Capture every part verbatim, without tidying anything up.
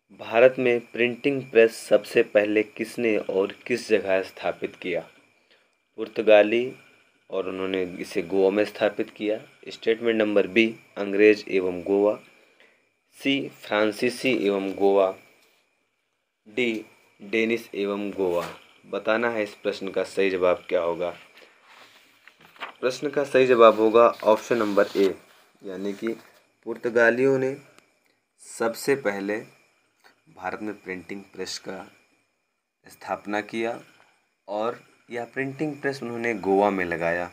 भारत में printing press सबसे पहले किसने और किस जगह स्थापित किया? पुर्तगाली और उन्होंने इसे गोवा में स्थापित किया। स्टेटमेंट नंबर बी, अंग्रेज एवं गोवा। सी, फ्रांसीसी एवं गोवा। डी, डेनिश एवं गोवा। बताना है इस प्रश्न का सही जवाब क्या होगा। प्रश्न का सही जवाब होगा ऑप्शन नंबर ए, यानी कि पुर्तगालियों ने सबसे पहले भारत में प्रिंटिंग प्रेस का स्थापना किया और यह प्रिंटिंग प्रेस उन्होंने गोवा में लगाया।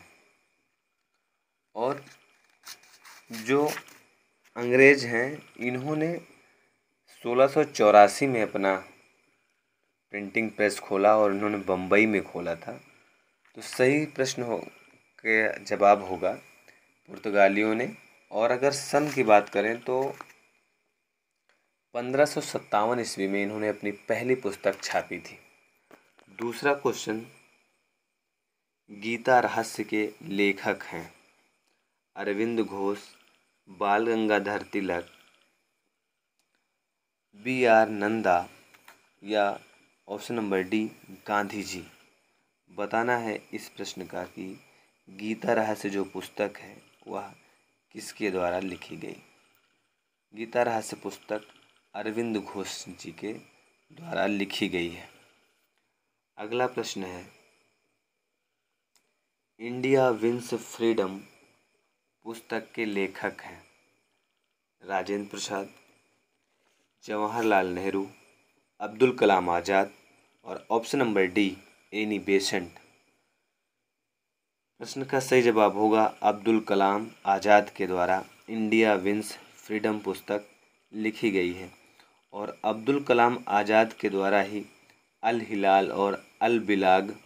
और जो अंग्रेज हैं इन्होंने सोलह सौ चौरासी में अपना प्रिंटिंग प्रेस खोला और इन्होंने बम्बई में खोला था। तो सही प्रश्न हो के जवाब होगा पुर्तगालियों ने। और अगर सन की बात करें तो पंद्रह सौ सत्तावन ईस्वी में इन्होंने अपनी पहली पुस्तक छापी थी। दूसरा क्वेश्चन, गीता रहस्य के लेखक हैं अरविंद घोष, बाल गंगाधर तिलक, बी आर नंदा या option number D, Gandhi ji. बताना है इस प्रश्न का कि गीता रहस्य जो पुस्तक है वह किसके द्वारा लिखी गई। गीता रहस्य पुस्तक अरविंद घोष जी के द्वारा लिखी गई है। अगला प्रश्न है, इंडिया विंस फ्रीडम पुस्तक के लेखक हैं राजेंद्र प्रसाद, जवाहरलाल नेहरू, अब्दुल कलाम आज़ाद और option number D, Annie Besant. प्रश्न का सही जवाब होगा अब्दुल कलाम आज़ाद के द्वारा इंडिया विंस फ्रीडम पुस्तक लिखी गई है। और अब्दुल कलाम आज़ाद के द्वारा ही अल हिलाल और अल बिलाग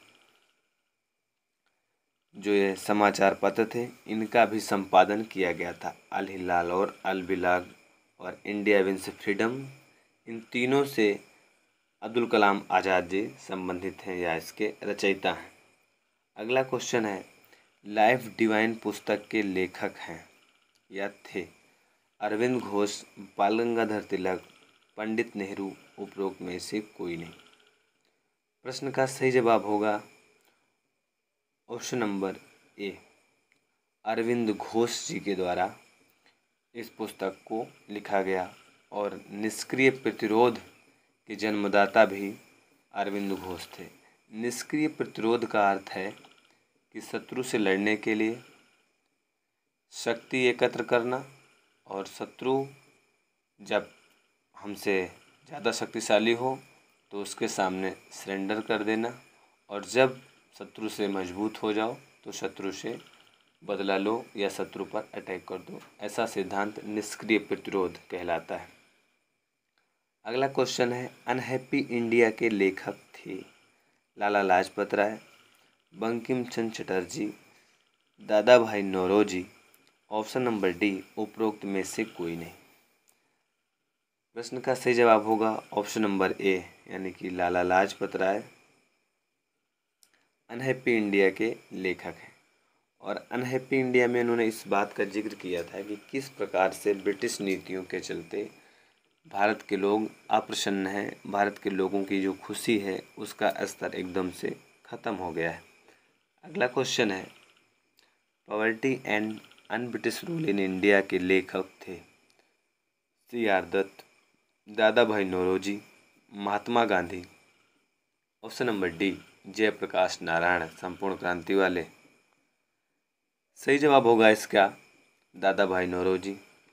जो ये समाचार पत्र थे इनका भी संपादन किया गया था। अल हिलाल और अल बिलाग और इंडिया विंस फ्रीडम, इन तीनों से अब्दुल कलाम आज़ाद जी संबंधित हैं या इसके रचयिता हैं। अगला क्वेश्चन है, लाइफ डिवाइन पुस्तक के लेखक हैं या थे अरविंद घोष, बाल गंगाधर तिलक, पंडित नेहरू, उपरोक्त में से कोई नहीं। प्रश्न का सही जवाब होगा option number A, Aurobindo Ghosh ji के द्वारा इस पुस्तक को लिखा गया। और निष्क्रिय प्रतिरोध के जन्मदाता भी अरविंद घोष थे। निष्क्रिय प्रतिरोध का अर्थ है कि शत्रु से लड़ने के लिए शक्ति एकत्र करना और शत्रु जब हमसे ज़्यादा शक्तिशाली हो तो उसके सामने सरेंडर कर देना, और जब शत्रु से मजबूत हो जाओ तो शत्रु से बदला लो या शत्रु पर अटैक कर दो। ऐसा सिद्धांत निष्क्रिय प्रतिरोध कहलाता है। अगला क्वेश्चन है, अनहैप्पी इंडिया के लेखक थे लाला लाजपत राय, बंकिम चंद्र चटर्जी, दादा भाई नौरोजी, ऑप्शन नंबर डी, उपरोक्त में से कोई नहीं। प्रश्न का सही जवाब होगा ऑप्शन नंबर ए, यानी कि लाला लाजपत राय अनहैप्पी इंडिया के लेखक हैं। और अनहैप्पी इंडिया में उन्होंने इस बात का जिक्र किया था कि किस प्रकार से ब्रिटिश नीतियों के चलते भारत के लोग अप्रसन्न हैं, भारत के लोगों की जो खुशी है उसका स्तर एकदम से ख़त्म हो गया है। अगला क्वेश्चन है, poverty and un British rule in India के लेखक थे C R Dutt, Dadabhai Naoroji, Mahatma Gandhi, option number D, Jayaprakash Narayan, संपूर्ण क्रांति वाले। सही जवाब होगा इसका दादा भाई नौरोजी।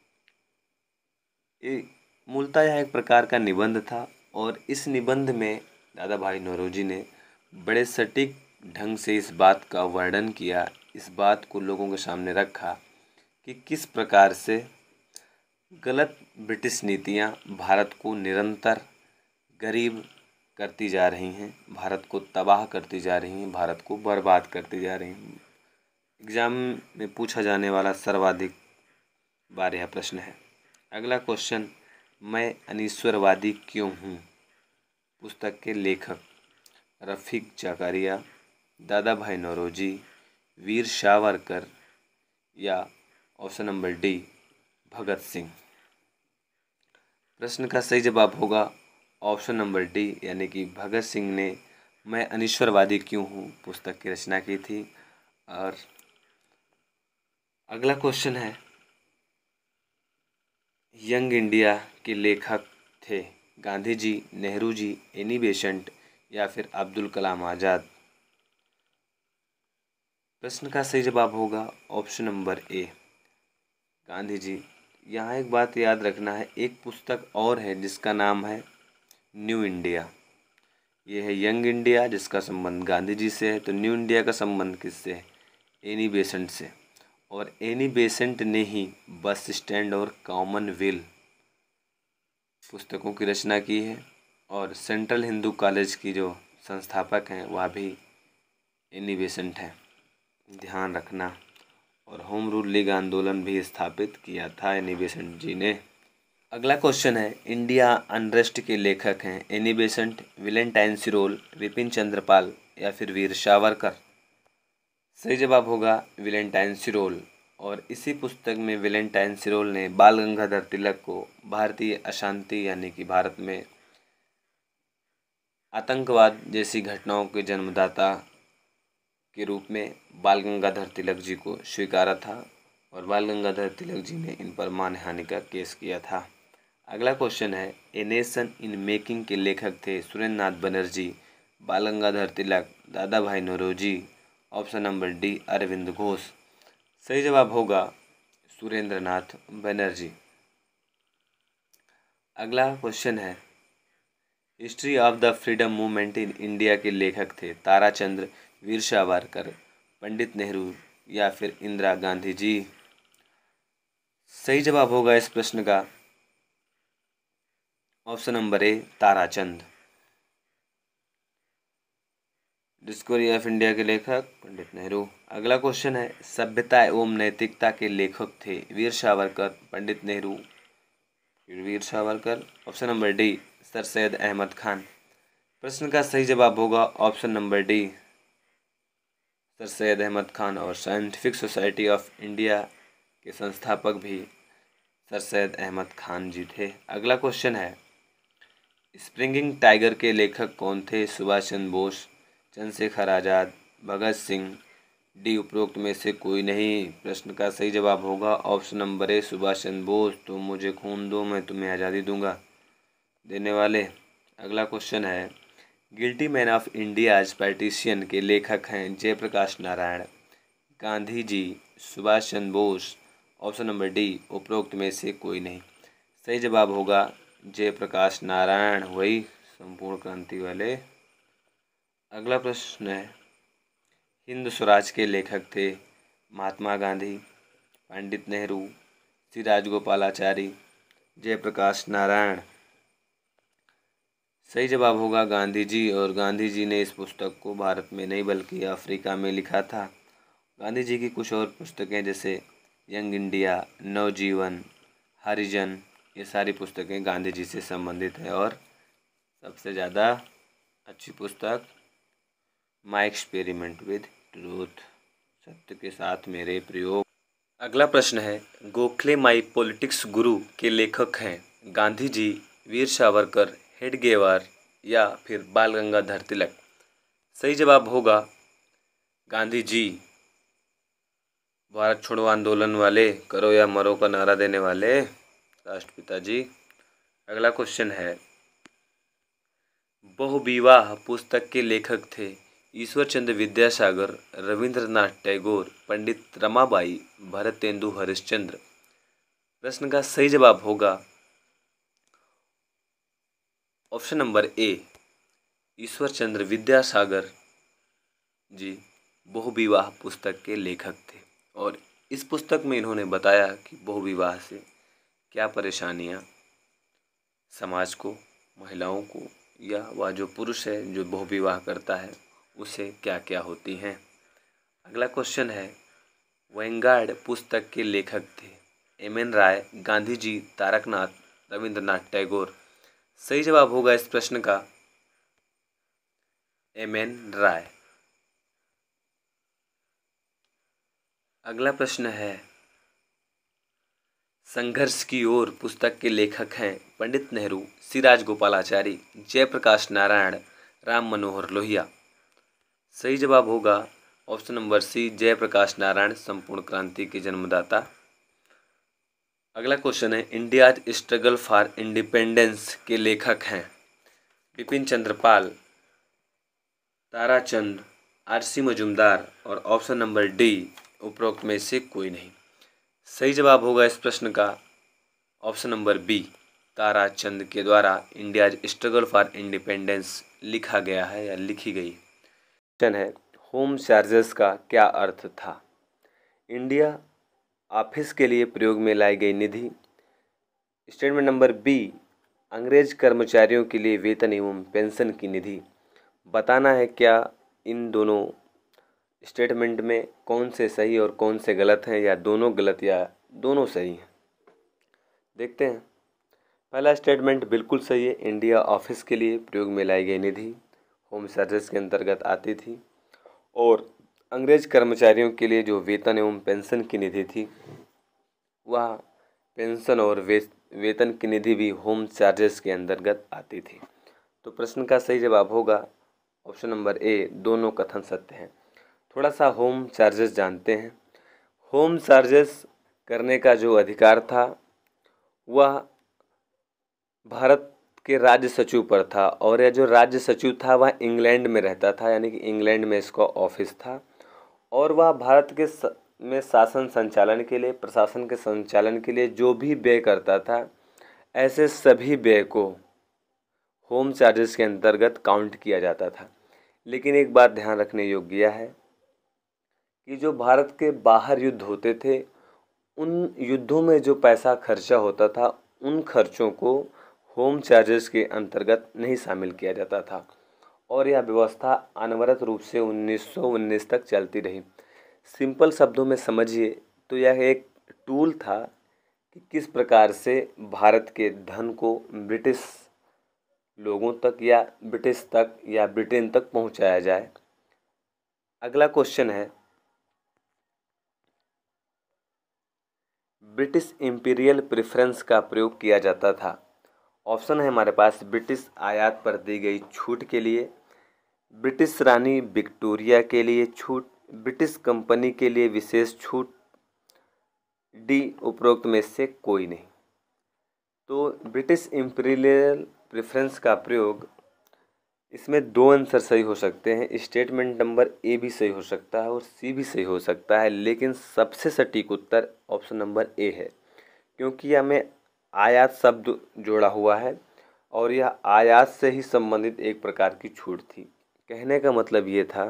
ये मूलतः यह एक प्रकार का निबंध था और इस निबंध में दादा भाई नौरोजी ने बड़े सटीक ढंग से इस बात का वर्णन किया, इस बात को लोगों के सामने रखा कि किस प्रकार से गलत ब्रिटिश नीतियां भारत को निरंतर गरीब करती जा रही हैं, भारत को तबाह करती जा रही हैं, भारत को बर्बाद करती जा रही हैं। एग्ज़ाम में पूछा जाने वाला सर्वाधिक बार यह प्रश्न है। अगला क्वेश्चन, मैं अनीश्वरवादी क्यों हूँ पुस्तक के लेखक रफ़ीक ज़कारिया, दादा भाई नौरोजी, वीर सावरकर या option number D, Bhagat Singh. प्रश्न का सही जवाब होगा ऑप्शन नंबर डी, यानी कि भगत सिंह ने मैं अनिश्वरवादी क्यों हूँ पुस्तक की रचना की थी। और अगला क्वेश्चन है, यंग इंडिया के लेखक थे गांधी जी, नेहरू जी, एनी बेसेंट या फिर अब्दुल कलाम आज़ाद। प्रश्न का सही जवाब होगा option number A, Gandhi ji. यहाँ एक बात याद रखना है, एक पुस्तक और है जिसका नाम है न्यू इंडिया। ये है यंग इंडिया जिसका संबंध गांधी जी से है, तो न्यू इंडिया का संबंध किससे है? एनी बेसेंट से। और एनी बेसेंट ने ही बस स्टैंड और कॉमनवेल्थ पुस्तकों की रचना की है। और सेंट्रल हिंदू कॉलेज की जो संस्थापक हैं वह भी एनी बेसेंट हैं, ध्यान रखना। और होम रूल लीग आंदोलन भी स्थापित किया था एनी बेसेंट जी ने। अगला क्वेश्चन है, इंडिया अनरेस्ट के लेखक हैं Annie Besant, Valentine Chirol, Bipin Chandrapal या फिर वीर सावरकर। सही जवाब होगा विलेंटाइन सिरोल। और इसी पुस्तक में विलेंटाइन सिरोल ने बाल गंगाधर तिलक को भारतीय अशांति यानी कि भारत में आतंकवाद जैसी घटनाओं के जन्मदाता के रूप में बाल गंगाधर तिलक जी को स्वीकारा था। और बाल गंगाधर तिलक जी ने इन पर मानहानि का केस किया था। अगला क्वेश्चन है, ए नेशन इन मेकिंग के लेखक थे सुरेंद्र नाथ बनर्जी, बाल Gangadhar Tilak, Dadabhai Naoroji. Option number D Aurobindo Ghosh. सही जवाब होगा सुरेंद्र नाथ बनर्जी। अगला क्वेश्चन है, history of the freedom movement in India के लेखक थे ताराचंद्र, वीर सावरकर, पंडित नेहरू या फिर इंदिरा गांधी जी। सही जवाब होगा इस प्रश्न का option number A Tarachand. Discovery of India के लेखक पंडित नेहरू। अगला क्वेश्चन है, सभ्यता एवं नैतिकता के लेखक थे वीर सावरकर, पंडित नेहरू, फिर Veer Savarkar. Option number D sir Syed Ahmad Khan. प्रश्न का सही जवाब होगा option number D sir Syed Ahmad Khan. और साइंटिफिक सोसाइटी ऑफ इंडिया के संस्थापक भी सर सैयद अहमद खान जी थे। अगला क्वेश्चन है, स्प्रिंगिंग टाइगर के लेखक कौन थे? सुभाष चंद्र बोस, चंद्रशेखर आज़ाद, भगत सिंह, डी उपरोक्त में से कोई नहीं। प्रश्न का सही जवाब होगा option number A Subhash Chandra Bose. तुम मुझे खून दो मैं तुम्हें आज़ादी दूंगा देने वाले। अगला क्वेश्चन है, guilty man of India's partition के लेखक हैं Jayaprakash Narayan, Gandhi ji, Subhash Chandra Bose. Option number D उपरोक्त में से कोई नहीं। सही जवाब होगा जयप्रकाश नारायण, वही संपूर्ण क्रांति वाले। अगला प्रश्न है, हिंद स्वराज के लेखक थे महात्मा गांधी, पंडित नेहरू, श्री राजगोपालाचारी, जयप्रकाश नारायण। सही जवाब होगा गांधी जी। और गांधी जी ने इस पुस्तक को भारत में नहीं बल्कि अफ्रीका में लिखा था। गांधी जी की कुछ और पुस्तकें जैसे यंग इंडिया, नवजीवन, हरिजन, ये सारी पुस्तकें गांधी जी से संबंधित है। और सबसे ज़्यादा अच्छी पुस्तक माई एक्सपेरिमेंट विद ट्रूथ, सत्य के साथ मेरे प्रयोग। अगला प्रश्न है, गोखले माई पॉलिटिक्स गुरु के लेखक हैं गांधी जी, वीर सावरकर, हेडगेवार या फिर बाल गंगाधर तिलक। सही जवाब होगा गांधी जी, भारत छोड़ो आंदोलन वाले, करो या मरो का नारा देने वाले राष्ट्रपिता जी। अगला क्वेश्चन है, बहुविवाह पुस्तक के लेखक थे ईश्वर चंद्र विद्यासागर, रविंद्रनाथ टैगोर, पंडित रमाबाई, भरतेंदु हरिश्चंद्र। प्रश्न का सही जवाब होगा option number A Ishwar Chandra Vidyasagar ji बहुविवाह पुस्तक के लेखक थे। और इस पुस्तक में इन्होंने बताया कि बहुविवाह से क्या परेशानियां समाज को, महिलाओं को या वह जो पुरुष है जो बहुविवाह करता है उसे क्या क्या होती हैं। अगला क्वेश्चन है, वैंगार्ड पुस्तक के लेखक थे एम एन राय, गांधी जी, तारकनाथ, रविंद्रनाथ टैगोर। सही जवाब होगा इस प्रश्न का एम एन राय। अगला प्रश्न है, संघर्ष की ओर पुस्तक के लेखक हैं पंडित नेहरू, सी राजगोपालाचारी, जयप्रकाश नारायण, राम मनोहर लोहिया। सही जवाब होगा option number C, Jayaprakash Narayan, संपूर्ण क्रांति के जन्मदाता। अगला क्वेश्चन है, इंडिया स्ट्रगल फॉर इंडिपेंडेंस के लेखक हैं बिपिन चंद्र पाल, ताराचंद, आरसी मजूमदार और ऑप्शन नंबर डी उपरोक्त में से कोई नहीं। सही जवाब होगा इस प्रश्न का ऑप्शन नंबर बी, ताराचंद के द्वारा इंडिया स्ट्रगल फॉर इंडिपेंडेंस लिखा गया है या लिखी गई। क्वेश्चन है, होम चार्जेस का क्या अर्थ था? इंडिया ऑफिस के लिए प्रयोग में लाई गई निधि। स्टेटमेंट नंबर बी, अंग्रेज कर्मचारियों के लिए वेतन एवं पेंशन की निधि। बताना है क्या इन दोनों स्टेटमेंट में कौन से सही और कौन से गलत हैं, या दोनों गलत या दोनों सही हैं। देखते हैं। पहला स्टेटमेंट बिल्कुल सही है, इंडिया ऑफिस के लिए प्रयोग में लाई गई निधि होम चार्जेस के अंतर्गत आती थी, और अंग्रेज कर्मचारियों के लिए जो वेतन एवं पेंशन की निधि थी वह पेंशन और वे, वेतन की निधि भी होम चार्जेस के अंतर्गत आती थी। तो प्रश्न का सही जवाब होगा ऑप्शन नंबर ए, दोनों कथन सत्य हैं। थोड़ा सा होम चार्जेस जानते हैं। होम चार्जेस करने का जो अधिकार था वह भारत के राज्य सचिव पर था, और यह जो राज्य सचिव था वह इंग्लैंड में रहता था, यानी कि इंग्लैंड में इसका ऑफिस था, और वह भारत के स, में शासन संचालन के लिए, प्रशासन के संचालन के लिए जो भी व्यय करता था, ऐसे सभी व्यय को होम चार्जेस के अंतर्गत काउंट किया जाता था। लेकिन एक बात ध्यान रखने योग्य यह है कि जो भारत के बाहर युद्ध होते थे, उन युद्धों में जो पैसा खर्चा होता था, उन खर्चों को होम चार्जेस के अंतर्गत नहीं शामिल किया जाता था, और यह व्यवस्था अनवरत रूप से उन्नीस सौ उन्नीस तक चलती रही। सिंपल शब्दों में समझिए तो यह एक टूल था कि किस प्रकार से भारत के धन को ब्रिटिश लोगों तक या ब्रिटिश तक या ब्रिटेन तक पहुंचाया जाए। अगला क्वेश्चन है, ब्रिटिश इंपीरियल प्रेफरेंस का प्रयोग किया जाता था। ऑप्शन है हमारे पास, ब्रिटिश आयात पर दी गई छूट के लिए, ब्रिटिश रानी विक्टोरिया के लिए छूट, ब्रिटिश कंपनी के लिए विशेष छूट, डी उपरोक्त में से कोई नहीं। तो ब्रिटिश इंपीरियल प्रेफरेंस का प्रयोग, इसमें दो आंसर सही हो सकते हैं। स्टेटमेंट नंबर ए भी सही हो सकता है और सी भी सही हो सकता है, लेकिन सबसे सटीक उत्तर ऑप्शन नंबर ए है, क्योंकि यह में आयात शब्द जोड़ा हुआ है और यह आयात से ही संबंधित एक प्रकार की छूट थी। कहने का मतलब ये था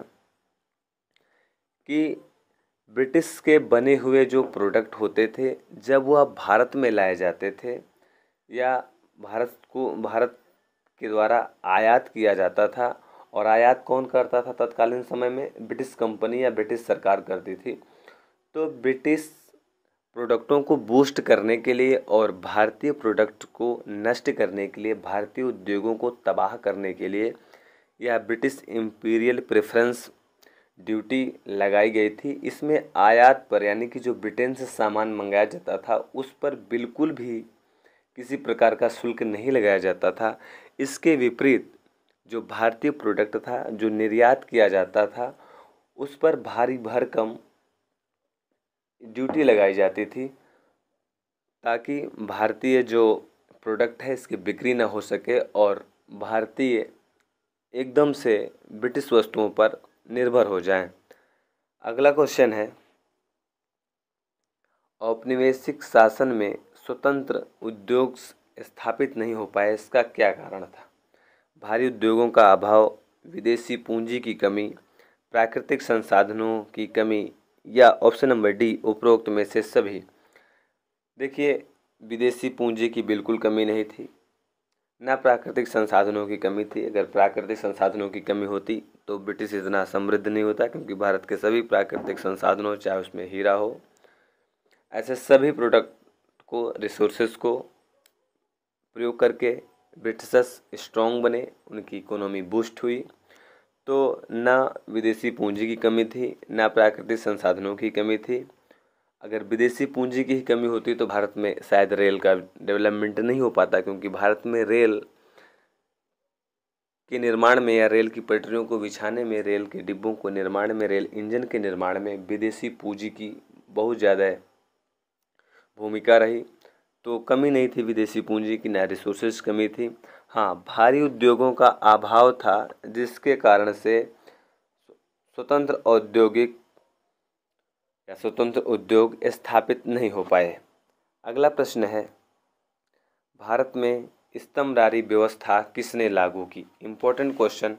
कि ब्रिटिश के बने हुए जो प्रोडक्ट होते थे, जब वह भारत में लाए जाते थे या भारत को भारत के द्वारा आयात किया जाता था, और आयात कौन करता था तत्कालीन समय में? ब्रिटिश कंपनी या ब्रिटिश सरकार करती थी। तो ब्रिटिश प्रोडक्टों को बूस्ट करने के लिए और भारतीय प्रोडक्ट को नष्ट करने के लिए, भारतीय उद्योगों को तबाह करने के लिए यह ब्रिटिश इंपीरियल प्रेफरेंस ड्यूटी लगाई गई थी। इसमें आयात पर, यानी कि जो ब्रिटेन से सामान मंगाया जाता था उस पर बिल्कुल भी किसी प्रकार का शुल्क नहीं लगाया जाता था। इसके विपरीत जो भारतीय प्रोडक्ट था, जो निर्यात किया जाता था, उस पर भारी भरकम ड्यूटी लगाई जाती थी, ताकि भारतीय जो प्रोडक्ट है इसकी बिक्री ना हो सके और भारतीय एकदम से ब्रिटिश वस्तुओं पर निर्भर हो जाएं। अगला क्वेश्चन है, औपनिवेशिक शासन में स्वतंत्र उद्योग स्थापित नहीं हो पाए, इसका क्या कारण था? भारी उद्योगों का अभाव, विदेशी पूंजी की कमी, प्राकृतिक संसाधनों की कमी, या ऑप्शन नंबर डी उपरोक्त में से सभी। देखिए, विदेशी पूंजी की बिल्कुल कमी नहीं थी, ना प्राकृतिक संसाधनों की कमी थी। अगर प्राकृतिक संसाधनों की कमी होती तो ब्रिटिश इतना समृद्ध नहीं होता, क्योंकि भारत के सभी प्राकृतिक संसाधनों, चाहे उसमें हीरा हो, ऐसे सभी प्रोडक्ट को, रिसोर्सेज को प्रयोग करके ब्रिटिशर्स स्ट्रॉन्ग बने, उनकी इकोनॉमी बूस्ट हुई। तो ना विदेशी पूंजी की कमी थी, ना प्राकृतिक संसाधनों की कमी थी। अगर विदेशी पूंजी की ही कमी होती तो भारत में शायद रेल का डेवलपमेंट नहीं हो पाता, क्योंकि भारत में रेल के निर्माण में या रेल की पटरियों को बिछाने में, रेल के डिब्बों को निर्माण में, रेल इंजन के निर्माण में विदेशी पूंजी की बहुत ज़्यादा भूमिका रही। तो कमी नहीं थी विदेशी पूंजी की, ना रिसोर्सेज कमी थी। हाँ, भारी उद्योगों का अभाव था, जिसके कारण से स्वतंत्र औद्योगिक या स्वतंत्र उद्योग स्थापित नहीं हो पाए। अगला प्रश्न है, भारत में स्तंभदारी व्यवस्था किसने लागू की? Important question.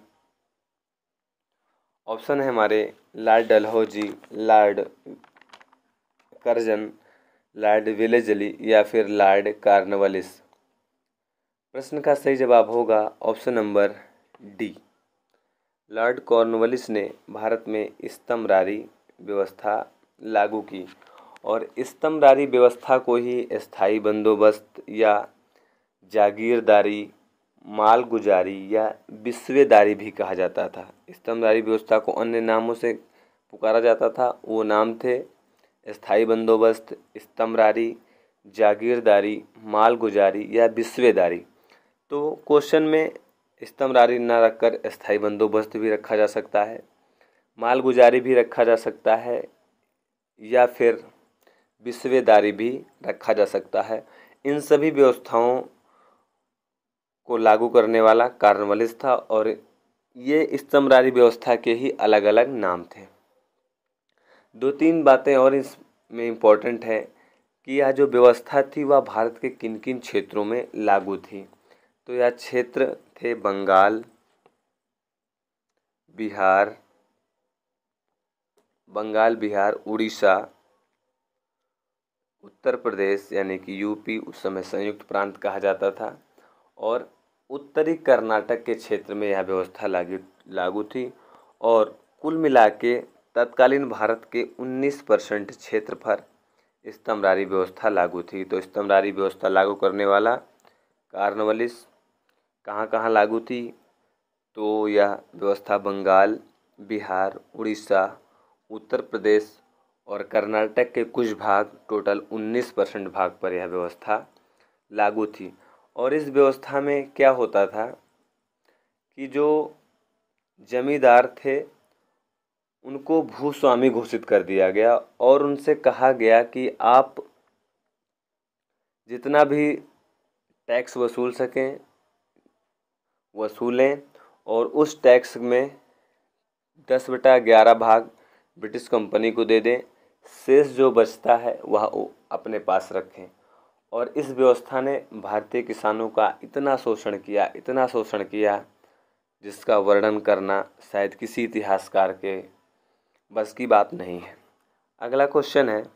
ऑप्शन है हमारे lord Dalhousie, lord Curzon, lord Wellesley या फिर लॉर्ड कॉर्नवालिस। प्रश्न का सही जवाब होगा option number D, lord Cornwallis ने भारत में स्तंभदारी व्यवस्था लागू की। और स्तंभदारी व्यवस्था को ही स्थायी बंदोबस्त या जागीरदारी, मालगुजारी या विस्वेदारी भी कहा जाता था। स्तंभदारी व्यवस्था को अन्य नामों से पुकारा जाता था, वो नाम थे स्थायी बंदोबस्त, स्तंभदारी, जागीरदारी, मालगुजारी या विस्वेदारी। तो क्वेश्चन में स्तंभदारी न रखकर स्थायी बंदोबस्त भी रखा जा सकता है, मालगुजारी भी रखा जा सकता है या फिर विस्वेदारी भी रखा जा सकता है। इन सभी व्यवस्थाओं को लागू करने वाला कॉर्नवालिस था और ये स्तंभदारी व्यवस्था के ही अलग अलग नाम थे। दो तीन बातें और इसमें इम्पोर्टेंट है कि यह जो व्यवस्था थी वह भारत के किन किन क्षेत्रों में लागू थी। तो यह क्षेत्र थे बंगाल, बिहार, बंगाल, बिहार, उड़ीसा, उत्तर प्रदेश यानी कि यूपी, उस समय संयुक्त प्रांत कहा जाता था, और उत्तरी कर्नाटक के क्षेत्र में यह व्यवस्था लागू लागू थी। और कुल मिला के तत्कालीन भारत के उन्नीस परसेंट क्षेत्र पर स्तंभदारी व्यवस्था लागू थी। तो स्तंभदारी व्यवस्था लागू करने वाला कॉर्नवालिस। कहाँ कहाँ लागू थी? तो यह व्यवस्था बंगाल, बिहार, उड़ीसा, उत्तर प्रदेश और कर्नाटक के कुछ भाग, टोटल उन्नीस परसेंट भाग पर यह व्यवस्था लागू थी। और इस व्यवस्था में क्या होता था कि जो जमींदार थे उनको भूस्वामी घोषित कर दिया गया और उनसे कहा गया कि आप जितना भी टैक्स वसूल सकें वसूलें, और उस टैक्स में दस बटा ग्यारह भाग ब्रिटिश कंपनी को दे दें, शेष जो बचता है वह अपने पास रखें। और इस व्यवस्था ने भारतीय किसानों का इतना शोषण किया, इतना शोषण किया, जिसका वर्णन करना शायद किसी इतिहासकार के बस की बात नहीं है। अगला क्वेश्चन है,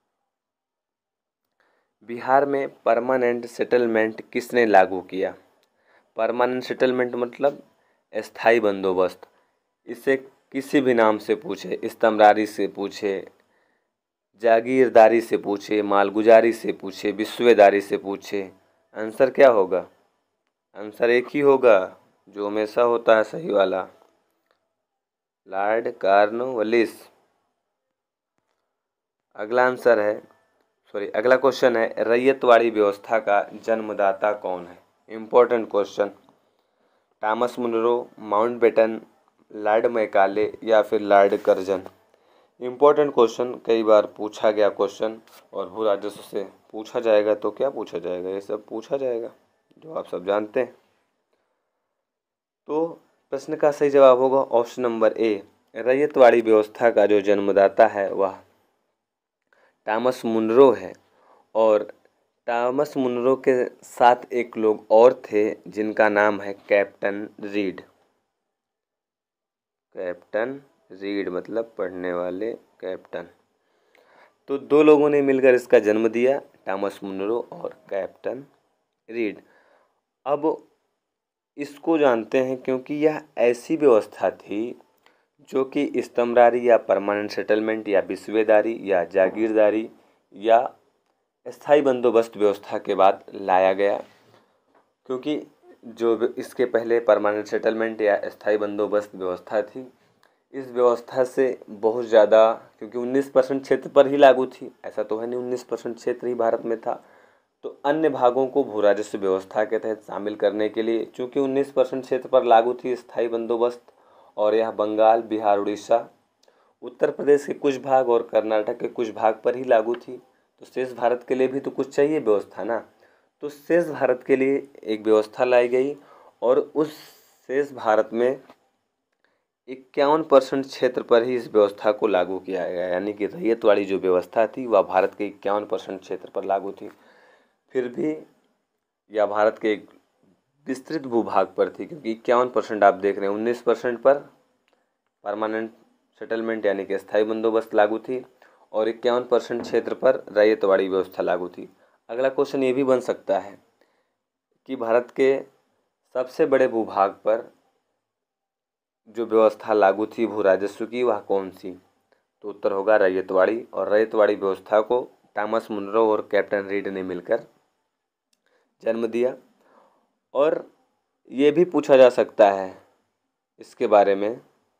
बिहार में परमानेंट सेटलमेंट किसने लागू किया? परमानेंट सेटलमेंट मतलब स्थायी बंदोबस्त। इसे किसी भी नाम से पूछे, स्तंभदारी से पूछे, जागीरदारी से पूछे, मालगुजारी से पूछे, विस्वेदारी से पूछे, आंसर क्या होगा? आंसर एक ही होगा जो हमेशा होता है सही वाला, लॉर्ड कॉर्नवालिस। अगला आंसर है सॉरी अगला क्वेश्चन है, रैयतवाड़ी व्यवस्था का जन्मदाता कौन है? Important question. Thomas Munro, Mountbatten, lord Macaulay या फिर लॉर्ड कर्जन। इम्पोर्टेंट क्वेश्चन, कई बार पूछा गया क्वेश्चन, और भू राजस्व से पूछा जाएगा तो क्या पूछा जाएगा, ये सब पूछा जाएगा जो आप सब जानते हैं। तो प्रश्न का सही जवाब होगा ऑप्शन नंबर ए, रैयतवाड़ी व्यवस्था का जो जन्मदाता है वह थॉमस मुनरो है। और थॉमस मुनरो के साथ एक लोग और थे जिनका नाम है कैप्टन रीड। कैप्टन रीड मतलब पढ़ने वाले कैप्टन। तो दो लोगों ने मिलकर इसका जन्म दिया, थॉमस मुनरो और कैप्टन रीड। अब इसको जानते हैं क्योंकि यह ऐसी व्यवस्था थी जो कि स्तंभदारी या परमानेंट सेटलमेंट या विस्वेदारी या जागीरदारी या स्थायी बंदोबस्त व्यवस्था के बाद लाया गया। क्योंकि जो इसके पहले परमानेंट सेटलमेंट या स्थायी बंदोबस्त व्यवस्था थी, इस व्यवस्था से बहुत ज़्यादा, क्योंकि उन्नीस परसेंट क्षेत्र पर ही लागू थी, ऐसा तो है नहीं उन्नीस परसेंट क्षेत्र ही भारत में था, तो अन्य भागों को भू राजस्व व्यवस्था के तहत शामिल करने के लिए, चूँकि उन्नीस परसेंट क्षेत्र पर लागू थी स्थायी बंदोबस्त, और यह बंगाल, बिहार, उड़ीसा, उत्तर प्रदेश के कुछ भाग और कर्नाटक के कुछ भाग पर ही लागू थी। तो शेष भारत के लिए भी तो कुछ चाहिए व्यवस्था ना, तो शेष भारत के लिए एक व्यवस्था लाई गई, और उस शेष भारत में इक्यावन परसेंट क्षेत्र पर ही इस व्यवस्था को लागू किया गया, यानी कि रैयत वाली जो व्यवस्था थी वह भारत के इक्यावन परसेंट क्षेत्र पर लागू थी। फिर भी यह भारत के एक विस्तृत भूभाग पर थी, क्योंकि इक्यावन परसेंट आप देख रहे हैं, उन्नीस परसेंट पर परमानेंट सेटलमेंट यानी कि स्थायी बंदोबस्त लागू थी, और इक्यावन परसेंट क्षेत्र पर रैयत वाली व्यवस्था लागू थी। अगला क्वेश्चन ये भी बन सकता है कि भारत के सबसे बड़े भूभाग पर जो व्यवस्था लागू थी भू राजस्व की वह कौन सी, तो उत्तर होगा रैयतवाड़ी। और रैयतवाड़ी व्यवस्था को थॉमस मुनरो और कैप्टन रीड ने मिलकर जन्म दिया। और ये भी पूछा जा सकता है इसके बारे में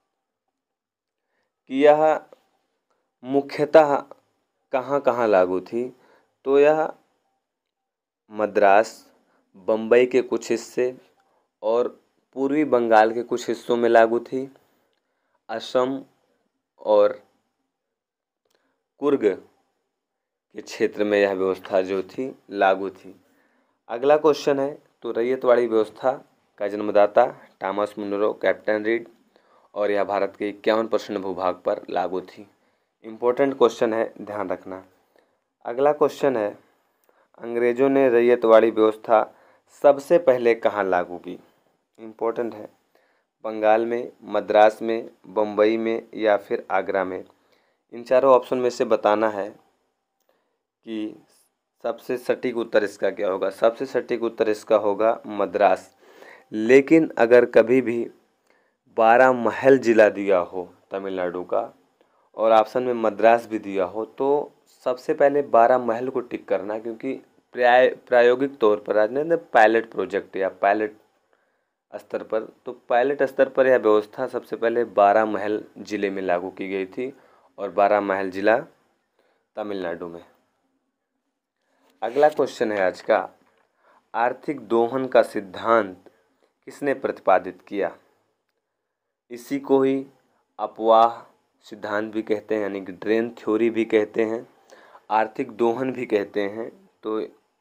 कि यह मुख्यतः कहाँ कहाँ लागू थी, तो यह मद्रास, बम्बई के कुछ हिस्से और पूर्वी बंगाल के कुछ हिस्सों में लागू थी। असम और कुर्ग के क्षेत्र में यह व्यवस्था जो थी लागू थी। अगला क्वेश्चन है, तो रैयतवाड़ी व्यवस्था का जन्मदाता थॉमस मुनरो, कैप्टन रीड, और यह भारत के इक्यावन परसेंट भूभाग पर लागू थी। इम्पोर्टेंट क्वेश्चन है, ध्यान रखना। अगला क्वेश्चन है, अंग्रेजों ने रैयतवाड़ी व्यवस्था सबसे पहले कहाँ लागू की। इम्पोर्टेंट है, बंगाल में, मद्रास में, बम्बई में या फिर आगरा में। इन चारों ऑप्शन में से बताना है कि सबसे सटीक उत्तर इसका क्या होगा। सबसे सटीक उत्तर इसका होगा मद्रास। लेकिन अगर कभी भी बारह महल जिला दिया हो तमिलनाडु का और ऑप्शन में मद्रास भी दिया हो, तो सबसे पहले बारह महल को टिक करना, क्योंकि प्राय प्रायोगिक तौर पर आज ने पायलट प्रोजेक्ट या पायलट स्तर पर, तो पायलट स्तर पर यह व्यवस्था सबसे पहले बारह महल जिले में लागू की गई थी, और बारह महल जिला तमिलनाडु में। अगला क्वेश्चन है आज का, आर्थिक दोहन का सिद्धांत किसने प्रतिपादित किया। इसी को ही अपवाह सिद्धांत भी कहते हैं, यानी कि ड्रेन थ्योरी भी कहते हैं, आर्थिक दोहन भी कहते हैं। तो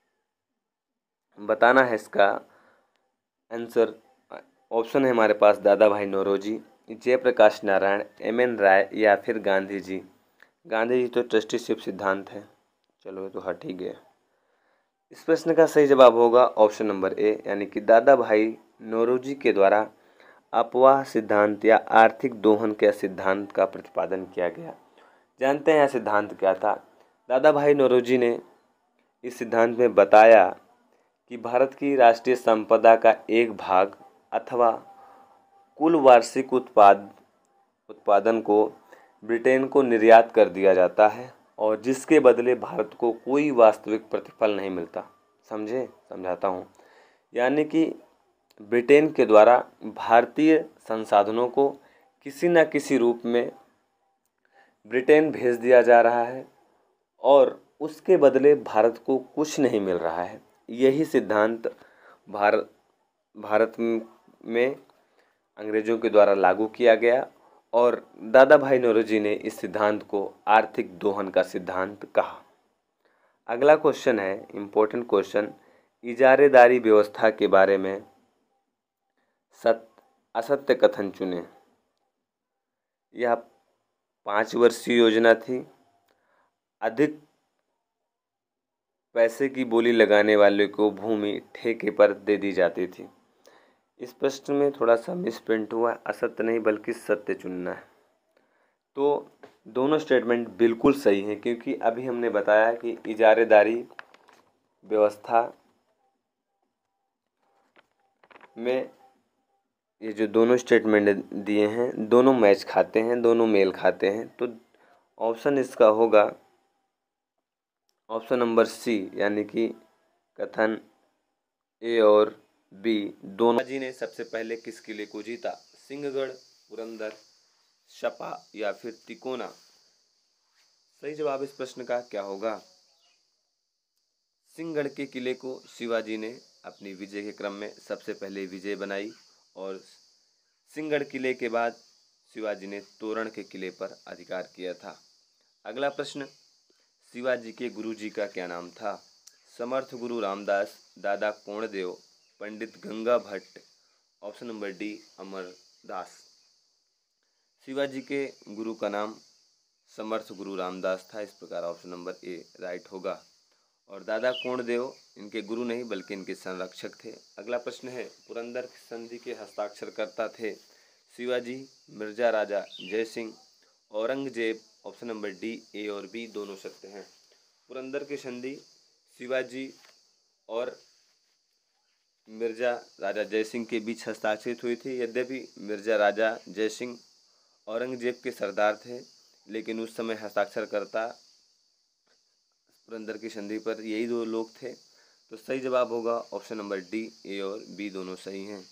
बताना है इसका आंसर। ऑप्शन है हमारे पास Dadabhai Naoroji, Jayaprakash Narayan, M N Roy या फिर गांधी जी। गांधी जी तो ट्रस्टीशिप सिद्धांत है, चलो ये तो हट ही गया। इस प्रश्न का सही जवाब होगा ऑप्शन नंबर ए, यानी कि दादा भाई नौरोजी के द्वारा अपवाह सिद्धांत या आर्थिक दोहन के सिद्धांत का प्रतिपादन किया गया। जानते हैं यह सिद्धांत क्या था। दादा भाई नौरोजी ने इस सिद्धांत में बताया कि भारत की राष्ट्रीय संपदा का एक भाग अथवा कुल वार्षिक उत्पाद उत्पादन को ब्रिटेन को निर्यात कर दिया जाता है, और जिसके बदले भारत को कोई वास्तविक प्रतिफल नहीं मिलता। समझे, समझाता हूँ। यानी कि ब्रिटेन के द्वारा भारतीय संसाधनों को किसी न किसी रूप में ब्रिटेन भेज दिया जा रहा है, और उसके बदले भारत को कुछ नहीं मिल रहा है। यही सिद्धांत भारत भारत में अंग्रेजों के द्वारा लागू किया गया, और दादा भाई नौरोजी ने इस सिद्धांत को आर्थिक दोहन का सिद्धांत कहा। अगला क्वेश्चन है, इम्पोर्टेंट क्वेश्चन, इजारेदारी व्यवस्था के बारे में सत्य असत्य कथन चुने। यह पाँच वर्षीय योजना थी। अधिक पैसे की बोली लगाने वाले को भूमि ठेके पर दे दी जाती थी। इस प्रश्न में थोड़ा सा मिसप्रिंट हुआ, असत्य नहीं बल्कि सत्य चुनना है। तो दोनों स्टेटमेंट बिल्कुल सही हैं, क्योंकि अभी हमने बताया कि इजारेदारी व्यवस्था में ये जो दोनों स्टेटमेंट दिए हैं दोनों मैच खाते हैं, दोनों मेल खाते हैं। तो ऑप्शन इसका होगा ऑप्शन नंबर सी, यानी कि कथन ए और बी दोनों। जी ने सबसे पहले किस किले को जीता। सिंहगढ़, पुरंदर, शपा या फिर तिकोना? सही जवाब इस प्रश्न का क्या होगा? सिंहगढ़ के किले को शिवाजी ने अपनी विजय के क्रम में सबसे पहले विजय बनाई और सिंहगढ़ किले के बाद शिवाजी ने तोरण के किले पर अधिकार किया था। अगला प्रश्न, शिवाजी के गुरुजी का क्या नाम था? समर्थ Guru Ramdas, Dada Konddev, Pandit Ganga Bhatt, option number D Amardas. Shivaji के गुरु का नाम समर्थ गुरु रामदास था, इस प्रकार ऑप्शन नंबर ए राइट होगा। और दादा कोंडदेव इनके गुरु नहीं बल्कि इनके संरक्षक थे। अगला प्रश्न है, पुरंदर संधि के हस्ताक्षरकर्ता थे Shivaji, Mirza Raja Jaisingh, Aurangzeb, option number D A और बी दोनों सत्य हैं। पुरंदर की संधि शिवाजी और मिर्जा राजा जयसिंह के बीच हस्ताक्षरित हुई थी। यद्यपि मिर्जा राजा जयसिंह औरंगजेब के सरदार थे, लेकिन उस समय हस्ताक्षरकर्ता पुरंदर की संधि पर यही दो लोग थे। तो सही जवाब होगा ऑप्शन नंबर डी, ए और बी दोनों सही हैं।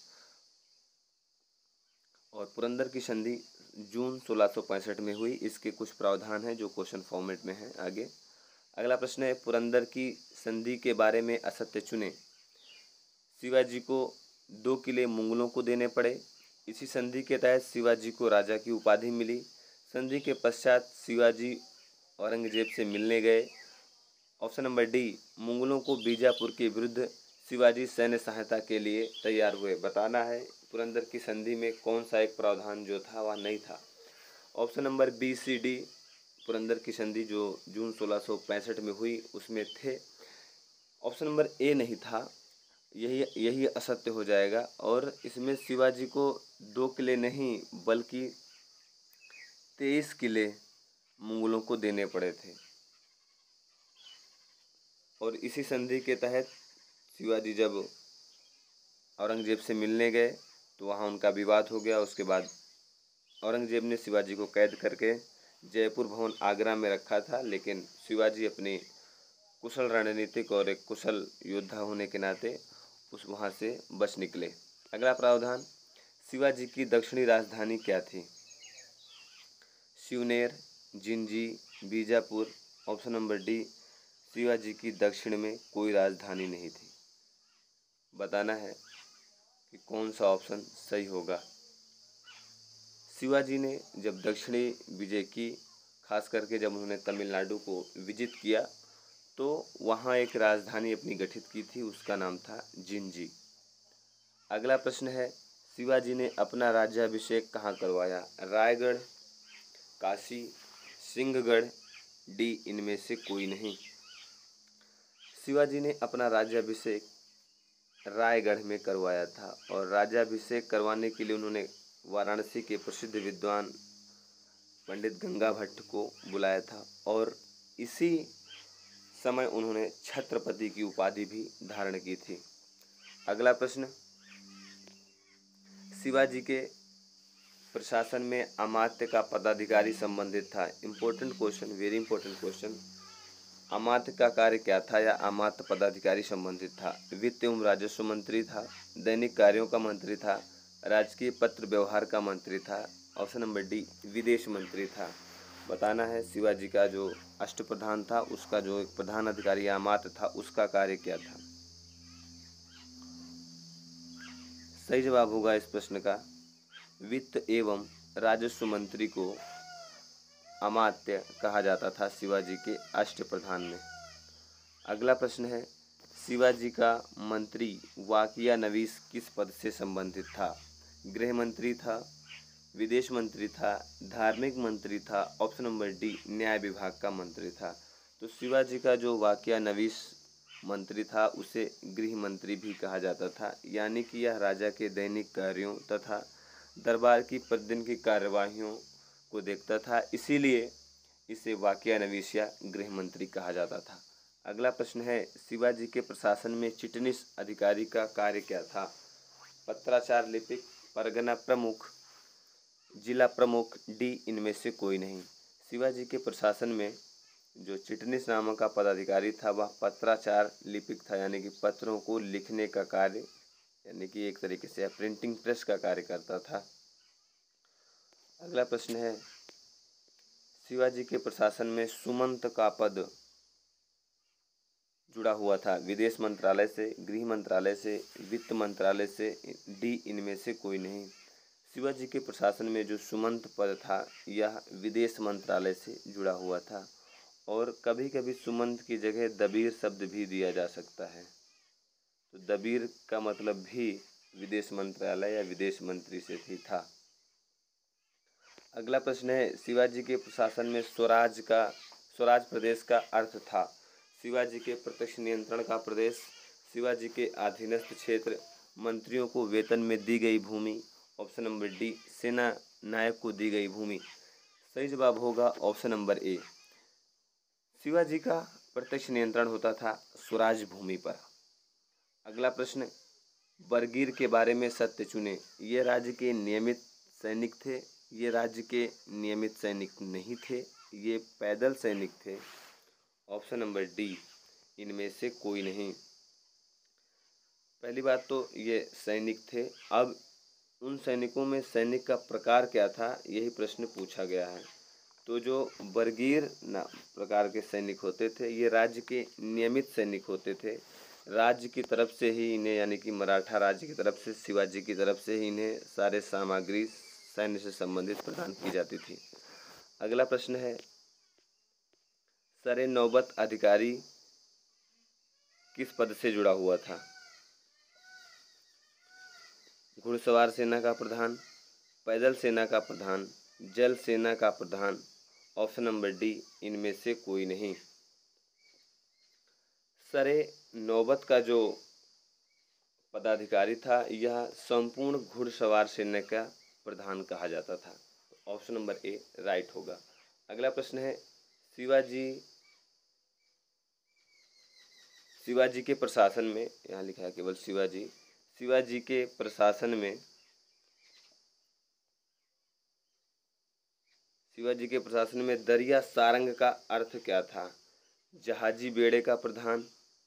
और पुरंदर की संधि जून सोलह सौ पैंसठ में हुई। इसके कुछ प्रावधान हैं जो क्वेश्चन फॉर्मेट में हैं। आगे अगला प्रश्न है, पुरंदर की संधि के बारे में असत्य चुने। शिवाजी को दो किले मुगलों को देने पड़े। इसी संधि के तहत शिवाजी को राजा की उपाधि मिली। संधि के पश्चात शिवाजी औरंगजेब से मिलने गए। ऑप्शन नंबर डी, मुगलों को बीजापुर के विरुद्ध शिवाजी सैन्य सहायता के लिए तैयार हुए। बताना है पुरंदर की संधि में कौन सा एक प्रावधान जो था वह नहीं था। Option number B C D Purandar की संधि जो जून सोलह सौ पैंसठ में हुई उसमें थे। ऑप्शन नंबर ए नहीं था, यही यही असत्य हो जाएगा। और इसमें शिवाजी को दो किले नहीं बल्कि तेईस किले मुगलों को देने पड़े थे। और इसी संधि के तहत शिवाजी जब औरंगजेब से मिलने गए तो वहाँ उनका विवाद हो गया। उसके बाद औरंगजेब ने शिवाजी को कैद करके जयपुर भवन आगरा में रखा था, लेकिन शिवाजी अपनी कुशल रणनीतिक और एक कुशल योद्धा होने के नाते उस वहाँ से बच निकले। अगला प्रावधान, शिवाजी की दक्षिणी राजधानी क्या थी? Shivner, Jinji, Bijapur, option number D Shivaji की दक्षिण में कोई राजधानी नहीं थी। बताना है कि कौन सा ऑप्शन सही होगा। शिवाजी ने जब दक्षिणी विजय की, खास करके जब उन्होंने तमिलनाडु को विजित किया तो वहाँ एक राजधानी अपनी गठित की थी, उसका नाम था जिंजी। अगला प्रश्न है, शिवाजी ने अपना राज्याभिषेक कहाँ करवाया? रायगढ़, काशी, सिंहगढ़, डी इनमें से कोई नहीं। शिवाजी ने अपना राज्याभिषेक रायगढ़ में करवाया था और राज्याभिषेक करवाने के लिए उन्होंने वाराणसी के प्रसिद्ध विद्वान पंडित गंगा भट्ट को बुलाया था और इसी समय उन्होंने छत्रपति की उपाधि भी धारण की थी। अगला प्रश्न, शिवाजी के प्रशासन में अमात्य का पदाधिकारी संबंधित था। Important question, very important question. अमात्य का कार्य क्या था या अमात्य पदाधिकारी संबंधित था? वित्त एवं राजस्व मंत्री था, दैनिक कार्यों का मंत्री था, राजकीय पत्र व्यवहार का मंत्री था, ऑप्शन नंबर डी विदेश मंत्री था। बताना है शिवाजी का जो अष्टप्रधान था उसका जो एक प्रधान अधिकारी अमात्य था उसका कार्य क्या था? सही जवाब होगा इस प्रश्न का वित्त एवं राजस्व मंत्री को अमात्य कहा जाता था शिवाजी के अष्टप्रधान में। अगला प्रश्न है, शिवाजी का मंत्री वाकिया नवीस किस पद से संबंधित था? गृह मंत्री था, विदेश मंत्री था, धार्मिक मंत्री था, ऑप्शन नंबर डी न्याय विभाग का मंत्री था। तो शिवाजी का जो वाकिया नवीस मंत्री था उसे गृह मंत्री भी कहा जाता था, यानी कि यह राजा के दैनिक कार्यों तथा दरबार की प्रतिदिन की कार्यवाहियों को देखता था, इसीलिए इसे वाकिया नवीस या गृह मंत्री कहा जाता था। अगला प्रश्न है, शिवाजी के प्रशासन में चिटनीस अधिकारी का कार्य क्या था? पत्राचार लिपिक, परगना प्रमुख, जिला प्रमुख, डी इनमें से कोई नहीं। शिवाजी के प्रशासन में जो चिटनीस नामक का पदाधिकारी था वह पत्राचार लिपिक था, यानी कि पत्रों को लिखने का कार्य, यानी कि एक तरीके से प्रिंटिंग प्रेस का कार्य करता था। अगला प्रश्न है, शिवाजी के प्रशासन में सुमंत का पद जुड़ा हुआ था विदेश मंत्रालय से, गृह मंत्रालय से, वित्त मंत्रालय से, डी इनमें से कोई नहीं। शिवाजी के प्रशासन में जो सुमंत पद था यह विदेश मंत्रालय से जुड़ा हुआ था और कभी कभी सुमंत की जगह दबीर शब्द भी दिया जा सकता है, तो दबीर का मतलब भी विदेश मंत्रालय या विदेश मंत्री से ही था। अगला प्रश्न है, शिवाजी के प्रशासन में स्वराज का स्वराज प्रदेश का अर्थ था शिवाजी के प्रत्यक्ष नियंत्रण का प्रदेश, शिवाजी के अधीनस्थ क्षेत्र, मंत्रियों को वेतन में दी गई भूमि, ऑप्शन नंबर डी सेना नायक को दी गई भूमि। सही जवाब होगा ऑप्शन नंबर ए, शिवाजी का प्रत्यक्ष नियंत्रण होता था स्वराज भूमि पर। अगला प्रश्न, बरगीर के बारे में सत्य चुने। ये राज्य के नियमित सैनिक थे, ये राज्य के नियमित सैनिक नहीं थे, ये पैदल सैनिक थे, ऑप्शन नंबर डी इनमें से कोई नहीं। पहली बात तो ये सैनिक थे, अब उन सैनिकों में सैनिक का प्रकार क्या था यही प्रश्न पूछा गया है। तो जो बरगीर ना प्रकार के सैनिक होते थे ये राज्य के नियमित सैनिक होते थे, राज्य की तरफ से ही इन्हें यानी कि मराठा राज्य की तरफ से, शिवाजी की तरफ से ही इन्हें सारे सामग्री सैन्य से संबंधित प्रदान की जाती थी। अगला प्रश्न है, सरे नौबत अधिकारी किस पद से जुड़ा हुआ था? घुड़सवार सेना का प्रधान, पैदल सेना का प्रधान, जल सेना का प्रधान, ऑप्शन नंबर डी इनमें से कोई नहीं। सरे नौबत का जो पदाधिकारी था यह संपूर्ण घुड़सवार सेना का प्रधान कहा जाता था, ऑप्शन नंबर ए राइट होगा। अगला प्रश्न है, शिवाजी शिवाजी के प्रशासन में, यहाँ लिखा है केवल शिवाजी, शिवाजी के प्रशासन में शिवाजी के प्रशासन में दरिया सारंग का अर्थ क्या था? जहाजी बेड़े का प्रधान,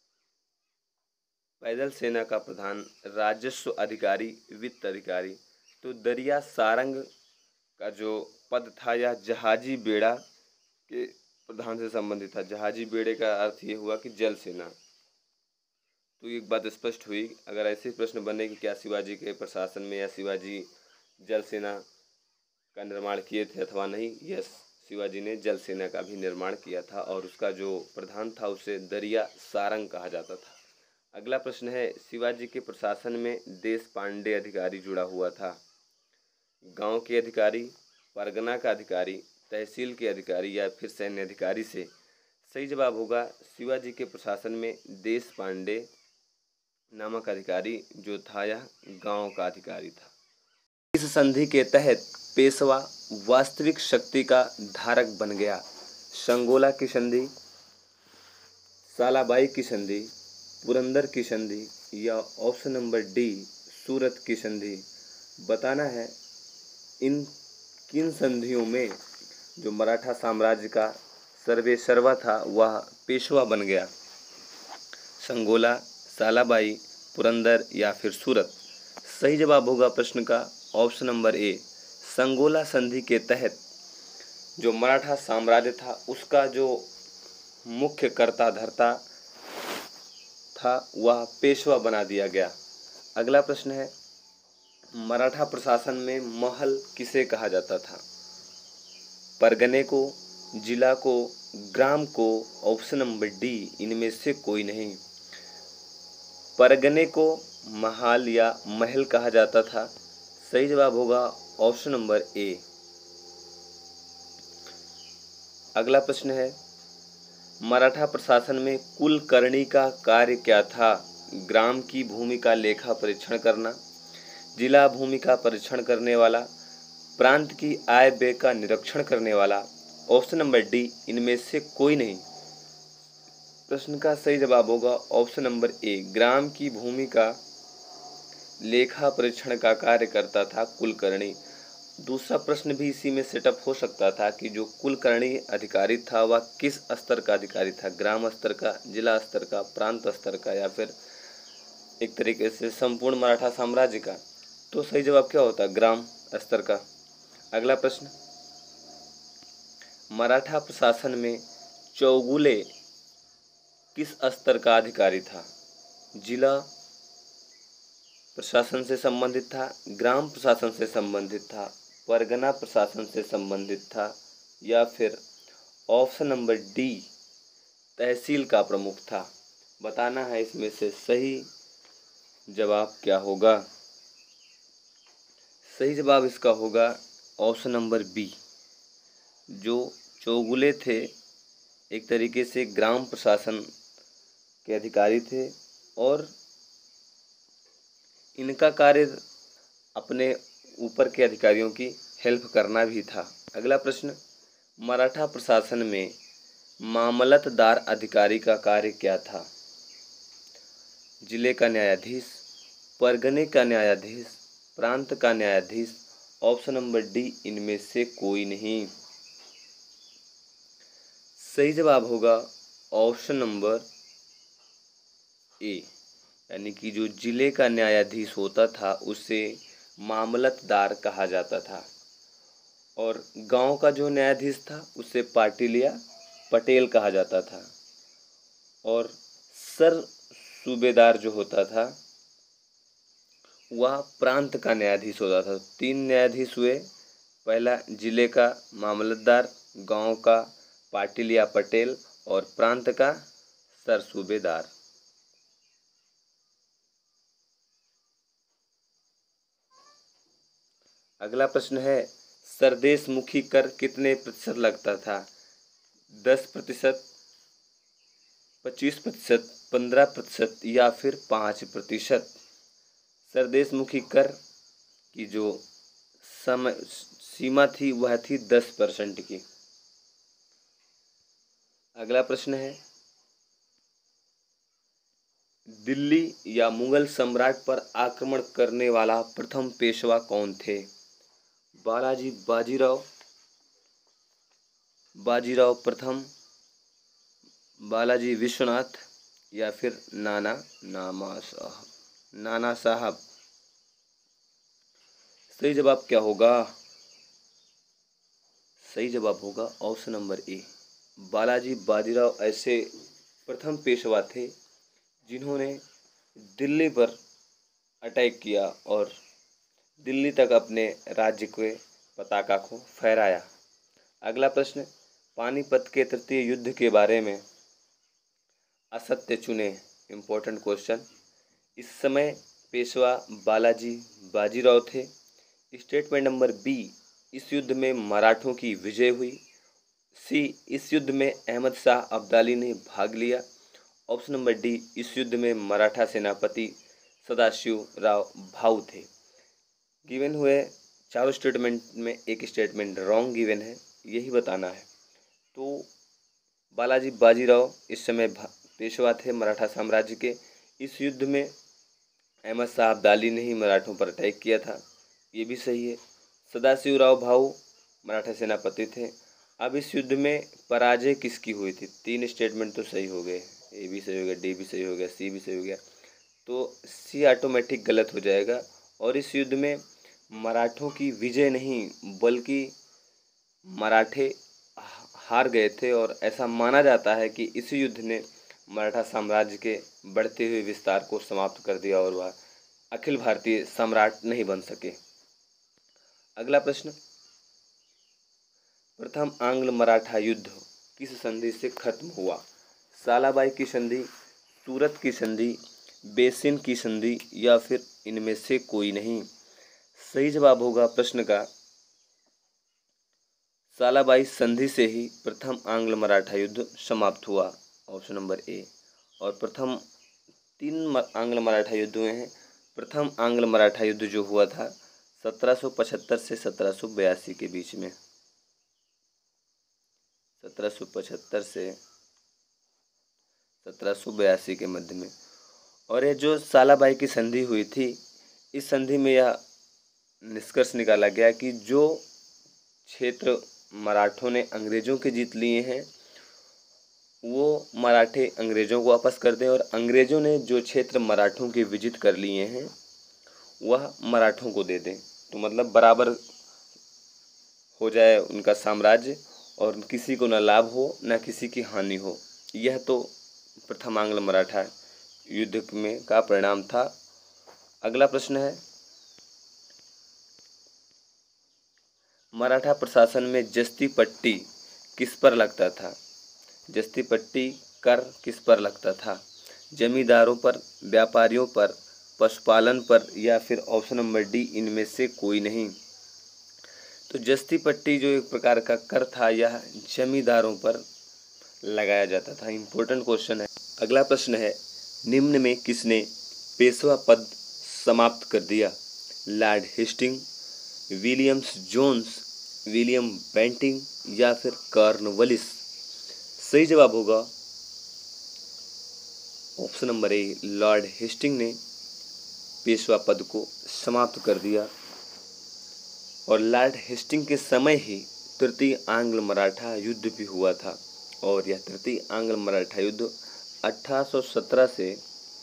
पैदल सेना का प्रधान, राजस्व अधिकारी, वित्त अधिकारी। तो दरिया सारंग का जो पद था यह जहाजी बेड़ा के प्रधान से संबंधित था। जहाजी बेड़े का अर्थ ये हुआ कि जल सेना। तो एक बात स्पष्ट हुई, अगर ऐसे प्रश्न बने कि क्या शिवाजी के प्रशासन में या शिवाजी जल सेना का निर्माण किए थे अथवा नहीं, यस शिवाजी ने जल सेना का भी निर्माण किया था और उसका जो प्रधान था उसे दरिया सारंग कहा जाता था। अगला प्रश्न है, शिवाजी के प्रशासन में देश पांडे अधिकारी जुड़ा हुआ था। गांव के अधिकारी, परगना का अधिकारी, तहसील के अधिकारी या फिर सैन्य अधिकारी से। सही जवाब होगा शिवाजी के प्रशासन में देश पांडे नामक अधिकारी जो था यह गांव का अधिकारी था। इस संधि के तहत पेशवा वास्तविक शक्ति का धारक बन गया। संगोला की संधि, सालाबाई की संधि, पुरंदर की संधि या ऑप्शन नंबर डी सूरत की संधि। बताना है इन किन संधियों में जो मराठा साम्राज्य का सर्वे सर्वा था वह पेशवा बन गया। संगोला, सालाबाई, पुरंदर या फिर सूरत। सही जवाब होगा प्रश्न का ऑप्शन नंबर ए, संगोला संधि के तहत जो मराठा साम्राज्य था उसका जो मुख्य कर्ता धर्ता था वह पेशवा बना दिया गया। अगला प्रश्न है, मराठा प्रशासन में महल किसे कहा जाता था? परगने को, जिला को, ग्राम को, ऑप्शन नंबर डी इनमें से कोई नहीं। परगने को महाल या महल कहा जाता था। सही जवाब होगा ऑप्शन नंबर ए। अगला प्रश्न है, मराठा प्रशासन में कुलकर्णी का कार्य क्या था? ग्राम की भूमि का लेखा परीक्षण करना, जिला भूमि का परीक्षण करने वाला, प्रांत की आय व्यय का निरीक्षण करने वाला, ऑप्शन नंबर डी इनमें से कोई नहीं। प्रश्न का सही जवाब होगा ऑप्शन नंबर ए, ग्राम की भूमि का लेखा परीक्षण का कार्य करता था कुलकर्णी। दूसरा प्रश्न भी इसी में सेटअप हो सकता था कि जो कुलकर्णी अधिकारी था वह किस स्तर का अधिकारी था? ग्राम स्तर का, जिला स्तर का, प्रांत स्तर का या फिर एक तरीके से संपूर्ण मराठा साम्राज्य का? तो सही जवाब क्या होता? ग्राम स्तर का। अगला प्रश्न, मराठा प्रशासन में चौगुले किस स्तर का अधिकारी था? जिला प्रशासन से संबंधित था, ग्राम प्रशासन से संबंधित था, परगना प्रशासन से संबंधित था, या फिर ऑप्शन नंबर डी तहसील का प्रमुख था? बताना है इसमें से सही जवाब क्या होगा। सही जवाब इसका होगा ऑप्शन नंबर बी। जो चौगुले थे एक तरीके से ग्राम प्रशासन के अधिकारी थे और इनका कार्य अपने ऊपर के अधिकारियों की हेल्प करना भी था। अगला प्रश्न, मराठा प्रशासन में मामलतदार अधिकारी का कार्य क्या था? जिले का न्यायाधीश, परगने का न्यायाधीश, प्रांत का न्यायाधीश, ऑप्शन नंबर डी इनमें से कोई नहीं। सही जवाब होगा ऑप्शन नंबर ए, यानी कि जो जिले का न्यायाधीश होता था उसे मामलतदार कहा जाता था और गांव का जो न्यायाधीश था उसे पाटिल या पटेल कहा जाता था और सर सूबेदार जो होता था वह प्रांत का न्यायाधीश होता था। तीन न्यायाधीश हुए, पहला जिले का मामलतदार, गांव का पाटिल या पटेल और प्रांत का सर सूबेदार। अगला प्रश्न है, सरदेश मुखी कर कितने प्रतिशत लगता था? दस प्रतिशत, पच्चीस प्रतिशत, पंद्रह प्रतिशत या फिर पाँच प्रतिशत? सरदेश मुखी कर की जो समय सीमा थी वह थी दस परसेंट की। अगला प्रश्न है, दिल्ली या मुगल सम्राट पर आक्रमण करने वाला प्रथम पेशवा कौन थे? बालाजी बाजीराव, बाजीराव प्रथम, बालाजी विश्वनाथ या फिर नाना नामा साहब नाना साहब? सही जवाब क्या होगा? सही जवाब होगा option number A, Balaji Bajirao ऐसे प्रथम पेशवा थे जिन्होंने दिल्ली पर अटैक किया और दिल्ली तक अपने राज्य के पताका को फहराया। अगला प्रश्न, पानीपत के तृतीय युद्ध के बारे में असत्य चुने। Important question. इस समय पेशवा बालाजी बाजीराव थे। स्टेटमेंट नंबर बी, इस युद्ध में मराठों की विजय हुई। सी, इस युद्ध में अहमद शाह अब्दाली ने भाग लिया। ऑप्शन नंबर डी, इस युद्ध में मराठा सेनापति सदाशिव राव भाऊ थे। गिवन हुए चारों स्टेटमेंट में एक स्टेटमेंट रॉन्ग गिवन है, यही बताना है। तो बालाजी बाजीराव इस समय पेशवा थे मराठा साम्राज्य के। इस युद्ध में अहमद शाह अब्दाली ने ही मराठों पर अटैक किया था, ये भी सही है। सदाशिव राव भाऊ मराठा सेनापति थे। अब इस युद्ध में पराजय किसकी हुई थी? तीन स्टेटमेंट तो सही हो गए, ए भी सही हो गया, डी भी सही हो गया, सी भी सही हो गया, तो सी ऑटोमेटिक गलत हो जाएगा। और इस युद्ध में मराठों की विजय नहीं बल्कि मराठे हार गए थे और ऐसा माना जाता है कि इस युद्ध ने मराठा साम्राज्य के बढ़ते हुए विस्तार को समाप्त कर दिया और वह अखिल भारतीय सम्राट नहीं बन सके। अगला प्रश्न, प्रथम आंग्ल मराठा युद्ध किस संधि से खत्म हुआ? सालाबाई की संधि, सूरत की संधि, बेसिन की संधि या फिर इनमें से कोई नहीं? सही जवाब होगा प्रश्न का सालाबाई संधि से ही प्रथम आंग्ल मराठा युद्ध समाप्त हुआ, ऑप्शन नंबर ए। और प्रथम तीन आंग्ल मराठा युद्ध हुए हैं। प्रथम आंग्ल मराठा युद्ध जो हुआ था सत्रह सौ पचहत्तर से सत्रह सौ बयासी के बीच में, सत्रह सौ पचहत्तर से सत्रह सौ बयासी के मध्य में। और ये जो सालाबाई की संधि हुई थी, इस संधि में यह निष्कर्ष निकाला गया कि जो क्षेत्र मराठों ने अंग्रेजों के जीत लिए हैं वो मराठे अंग्रेजों को वापस कर दें और अंग्रेजों ने जो क्षेत्र मराठों के विजित कर लिए हैं वह मराठों को दे दें। तो मतलब बराबर हो जाए उनका साम्राज्य और किसी को न लाभ हो न किसी की हानि हो। यह तो प्रथम आंग्ल मराठा युद्ध में का परिणाम था। अगला प्रश्न है, मराठा प्रशासन में जस्ती पट्टी किस पर लगता था? जस्ती पट्टी कर किस पर लगता था? जमींदारों पर, व्यापारियों पर, पशुपालन पर या फिर ऑप्शन नंबर डी इनमें से कोई नहीं। तो जस्ती पट्टी जो एक प्रकार का कर था यह जमींदारों पर लगाया जाता था। इम्पोर्टेंट क्वेश्चन है। अगला प्रश्न है, निम्न में किसने पेशवा पद समाप्त कर दिया? Lord Hastings, Williams Jones, William Bentinck या फिर कॉर्नवालिस? सही जवाब होगा option number A, lord Hastings ने पेशवा पद को समाप्त कर दिया। और लॉर्ड हेस्टिंग के समय ही तृतीय आंग्ल मराठा युद्ध भी हुआ था और यह तृतीय आंग्ल मराठा युद्ध अठारह सौ सत्रह से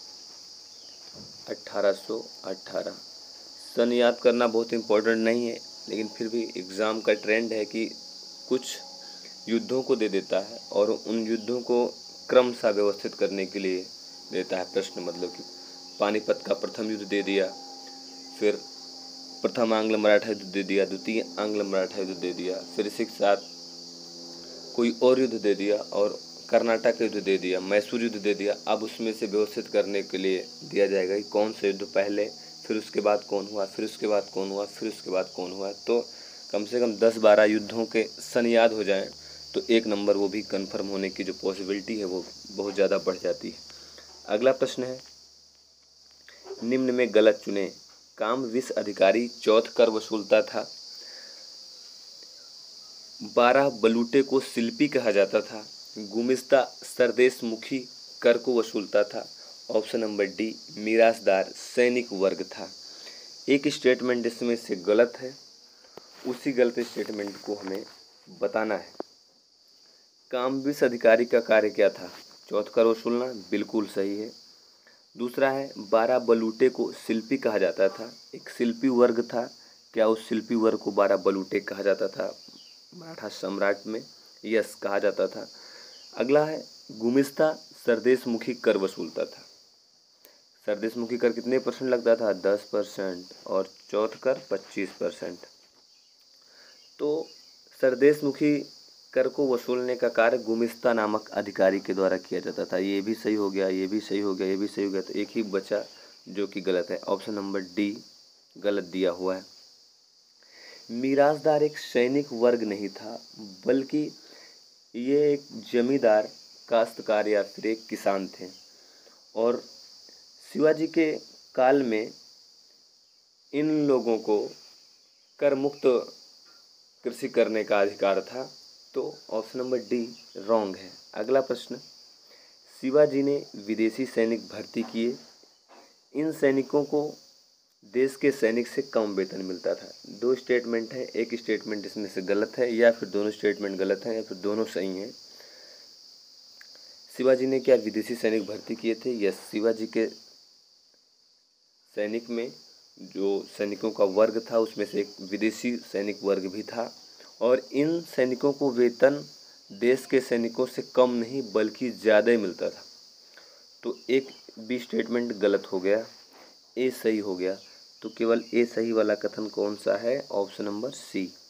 अठारह सौ अठारह सन याद करना बहुत इम्पोर्टेंट नहीं है, लेकिन फिर भी एग्ज़ाम का ट्रेंड है कि कुछ युद्धों को दे देता है और उन युद्धों को क्रमशः व्यवस्थित करने के लिए देता है प्रश्न। मतलब कि पानीपत का प्रथम युद्ध दे दिया, फिर प्रथम आंग्ल मराठा युद्ध दे दिया, द्वितीय आंग्ल मराठा युद्ध दे दिया, फिर इसी के साथ कोई और युद्ध दे दिया और कर्नाटक युद्ध दे दिया, मैसूर युद्ध दे दिया। अब उसमें से व्यवस्थित करने के लिए दिया जाएगा कि कौन सा युद्ध पहले, फिर उसके बाद कौन हुआ, फिर उसके बाद कौन हुआ, फिर उसके बाद कौन हुआ। तो कम से कम दस बारह युद्धों के सन याद हो जाएं तो एक नंबर वो भी कंफर्म होने की जो पॉसिबिलिटी है वो बहुत ज़्यादा बढ़ जाती है। अगला प्रश्न है, निम्न में गलत चुने। काम विस अधिकारी चौथ कर वसूलता था। बारह बलूटे को शिल्पी कहा जाता था। गुमिस्ता सरदेश मुखी कर को वसूलता था। ऑप्शन नंबर डी, मिरासदार सैनिक वर्ग था। एक स्टेटमेंट इसमें से गलत है, उसी गलत स्टेटमेंट को हमें बताना है। कामविस अधिकारी का कार्य क्या था? चौथ कर वसूलना, बिल्कुल सही है। दूसरा है, बारह बलूटे को शिल्पी कहा जाता था। एक शिल्पी वर्ग था, क्या उस शिल्पी वर्ग को बारह बलूटे कहा जाता था मराठा सम्राट में? यस, कहा जाता था। अगला है, गुमिस्ता सरदेशमुखी कर वसूलता था। सरदेशमुखी कर कितने परसेंट लगता था? दस परसेंट और चौथ कर पच्चीस परसेंट। तो सरदेशमुखी कर को वसूलने का कार्य गुमिस्ता नामक अधिकारी के द्वारा किया जाता था। ये भी सही हो गया, ये भी सही हो गया, ये भी सही हो गया। तो एक ही बचा जो कि गलत है, ऑप्शन नंबर डी गलत दिया हुआ है। मिरासदार एक सैनिक वर्ग नहीं था, बल्कि ये एक जमींदार, काश्तकार या फिर एक किसान थे। और शिवाजी के काल में इन लोगों को कर मुक्त कृषि करने का अधिकार था। तो ऑप्शन नंबर डी रॉन्ग है। अगला प्रश्न, शिवाजी ने विदेशी सैनिक भर्ती किए। इन सैनिकों को देश के सैनिक से कम वेतन मिलता था। दो स्टेटमेंट है, एक स्टेटमेंट इसमें से गलत है या फिर दोनों स्टेटमेंट गलत हैं या फिर दोनों सही हैं। शिवाजी ने क्या विदेशी सैनिक भर्ती किए थे? यस, शिवाजी के सैनिक में जो सैनिकों का वर्ग था उसमें से एक विदेशी सैनिक वर्ग भी था और इन सैनिकों को वेतन देश के सैनिकों से कम नहीं बल्कि ज़्यादा ही मिलता था। तो एक बी स्टेटमेंट गलत हो गया, ए सही हो गया। तो केवल ए सही वाला कथन कौन सा है? ऑप्शन नंबर सी।